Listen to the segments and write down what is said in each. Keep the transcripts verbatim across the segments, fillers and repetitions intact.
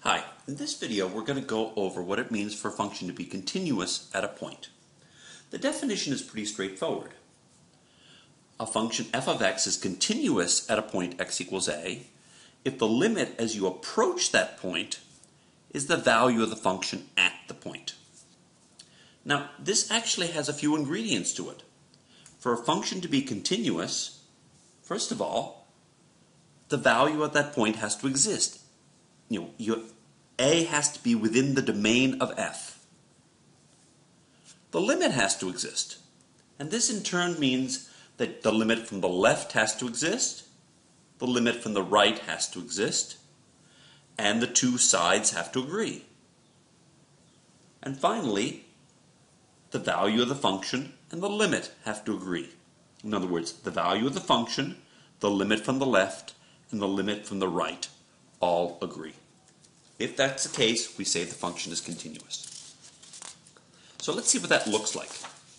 Hi, in this video we're going to go over what it means for a function to be continuous at a point. The definition is pretty straightforward. A function f of x is continuous at a point x equals a if the limit as you approach that point is the value of the function at the point. Now, this actually has a few ingredients to it. For a function to be continuous, first of all, the value at that point has to exist. You know, you, a has to be within the domain of f. The limit has to exist. And this in turn means that the limit from the left has to exist, the limit from the right has to exist, and the two sides have to agree. And finally, the value of the function and the limit have to agree. In other words, the value of the function, the limit from the left, and the limit from the right all agree. If that's the case, we say the function is continuous. So let's see what that looks like.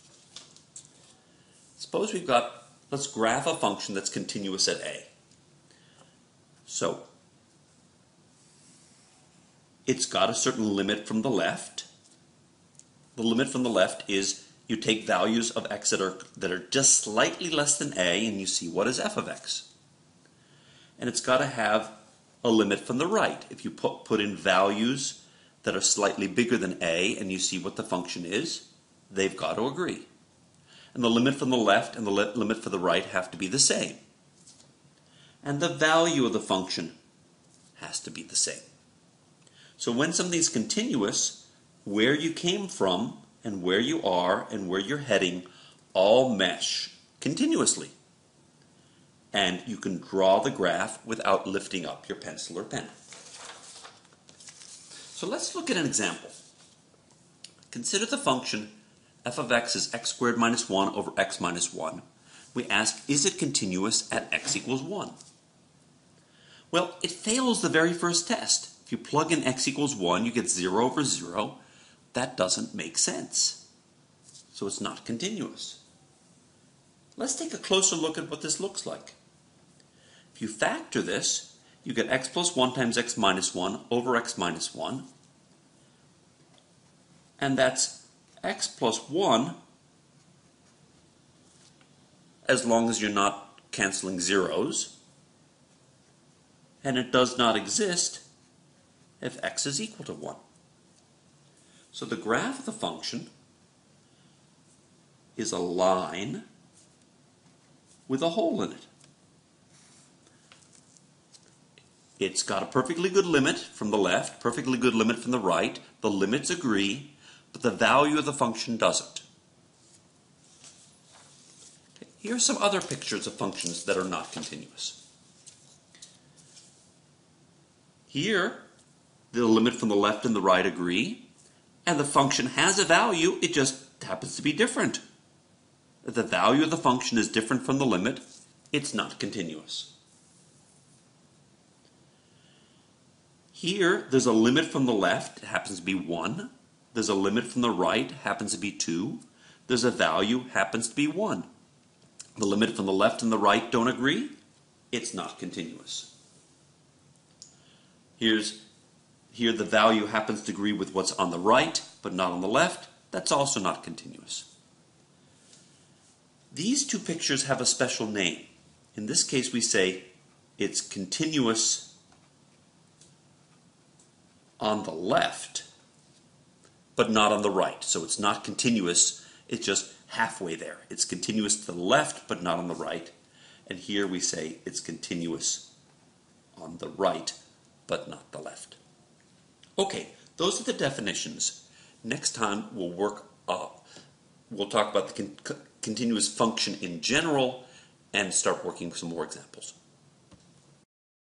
Suppose we've got, let's graph a function that's continuous at a. So, it's got a certain limit from the left. The limit from the left is you take values of x that are, that are just slightly less than a and you see what is f of x. And it's got to have a limit from the right. If you put, put in values that are slightly bigger than a and you see what the function is, they've got to agree. And the limit from the left and the li limit for the right have to be the same. And the value of the function has to be the same. So when something's continuous, where you came from and where you are and where you're heading all mesh continuously. And you can draw the graph without lifting up your pencil or pen. So let's look at an example. Consider the function f of x is x squared minus one over x minus one. We ask, is it continuous at x equals one? Well, it fails the very first test. If you plug in x equals one, you get zero over zero. That doesn't make sense. So it's not continuous. Let's take a closer look at what this looks like. If you factor this, you get x plus one times x minus one over x minus one. And that's x plus one as long as you're not canceling zeros. And it does not exist if x is equal to one. So the graph of the function is a line with a hole in it. It's got a perfectly good limit from the left, perfectly good limit from the right. The limits agree, but the value of the function doesn't. Okay, here are some other pictures of functions that are not continuous. Here, the limit from the left and the right agree, and the function has a value, it just happens to be different. If the value of the function is different from the limit, it's not continuous. Here, there's a limit from the left, it happens to be one. There's a limit from the right, happens to be two. There's a value, happens to be one. The limit from the left and the right don't agree, it's not continuous. Here's, here the value happens to agree with what's on the right, but not on the left. That's also not continuous. These two pictures have a special name. In this case, we say it's continuous on the left, but not on the right. So it's not continuous, it's just halfway there. It's continuous to the left, but not on the right. And here we say it's continuous on the right, but not the left. Okay, those are the definitions. Next time we'll work, uh, we'll talk about the con continuous function in general and start working some more examples.